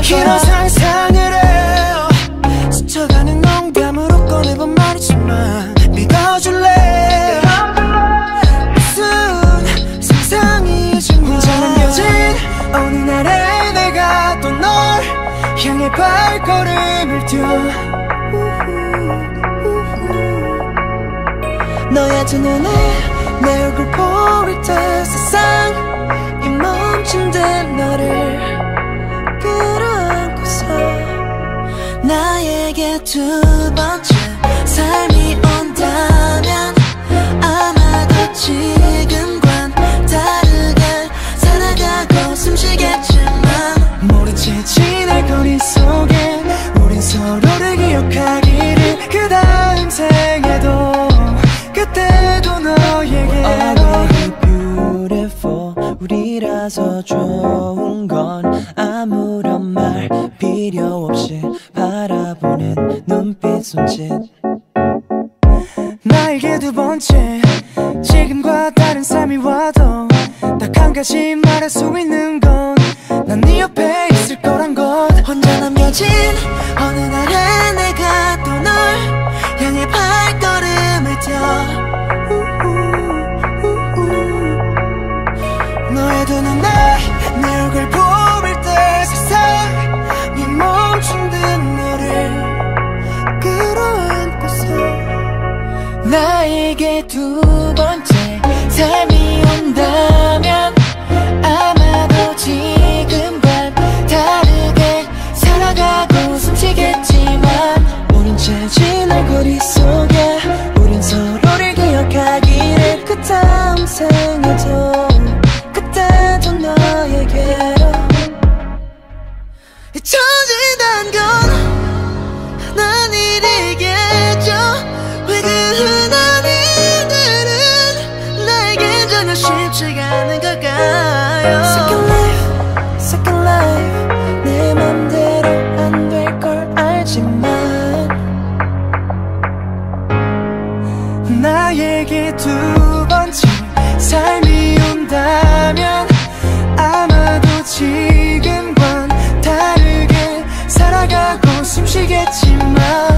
이런 상상을 해요. 스쳐가는 농담으로 꺼내본 말이지만 믿어줄래? 무슨 상상이지만 혼자 남겨진 어느 날에 내가 또 널 향해 발걸음을 띄워 너의 두 눈에 내 얼굴 보일 때 세상이 멈춘 듯 너를 끌어안고서 나에게 두 번째 삶이 온다면 아마도 지금과는 다르게 살아가고 숨쉬겠지만 모른 채 지날 거리 속에 우린 서로를 기억하기를 그 다음 생에도 그때도 너에게로 Always beautiful 우리라서 좋은 건 아무런 말 필요 없이 바라보는 눈빛 손짓 나에게 두 번째 지금과 다른 삶이 와도 딱 한 가지 말할 수 있는 건 난 네 옆에 있을 거란 것 혼자 남겨진 어느 날에 내가 또 널 향해 발걸음을 띄워 너의 두 눈에 내 얼굴 보일 때 세상이 멈춘 듯 너를 끌어안고서 나에게 두 번째 삶이 온다면 아마도 지금과 다르게 살아가고 숨쉬겠지만 모른 채 지날 거리 속에 우린 서로를 기억하기를 그 다음 생에도 그때도 너에게로 잊혀진단 건 난 일이겠죠 왜 그 흔한 일들은 나에겐 전혀 쉽지가 않은 걸까요 Second life 내 맘대로 안 될 걸 알지만 나에게 두 번째 삶이 온다면 아마도 지금과는 다르게 살아가고 숨쉬겠지만